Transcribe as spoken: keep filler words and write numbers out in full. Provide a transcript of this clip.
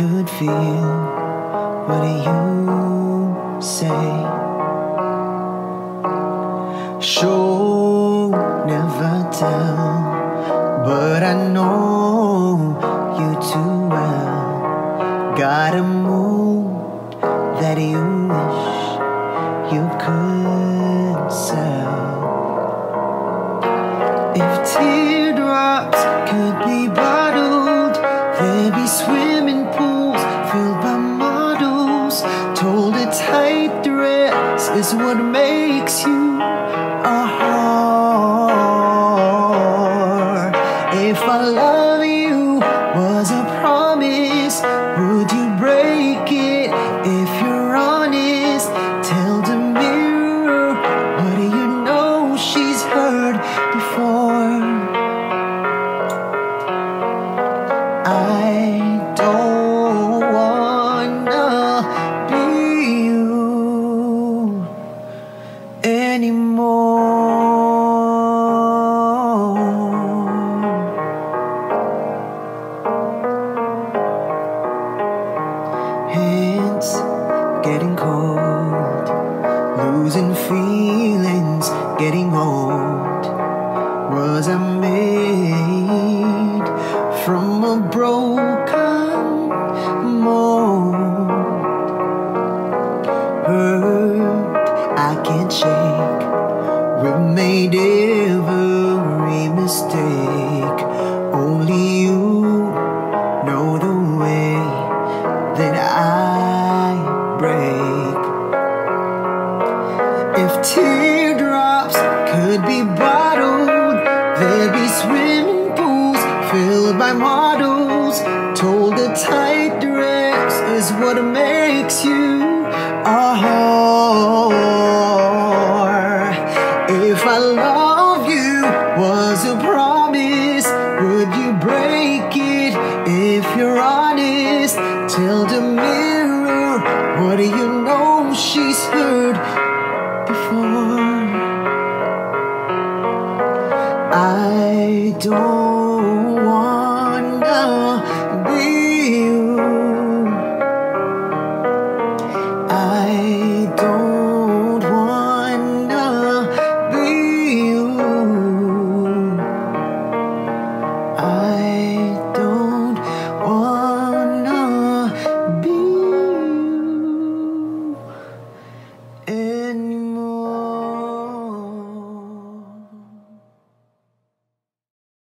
could feel, what do you say? Show, never tell, but I know you too well. Got a mood that you wish you could sell. If teardrops could be bottled, there'd be swimming pools filled by models. Told a tight dress is what makes you a whore. If I love you was a promise, would you break it? If you're honest, tell the mirror, what do you know she's heard before? I don't wanna be you anymore. Hands getting cold, losing feelings, getting old. Was I made from a broken mold? Hurt I can't shake, we made every mistake. Only you know the way that I break. If teardrops could be bottled, there'd be swimming pools filled by models. Told a tight dress is what makes you a whore. If I love you was a promise, would you break it? If you're honest, tell the mirror, what do you know she's heard before? I don't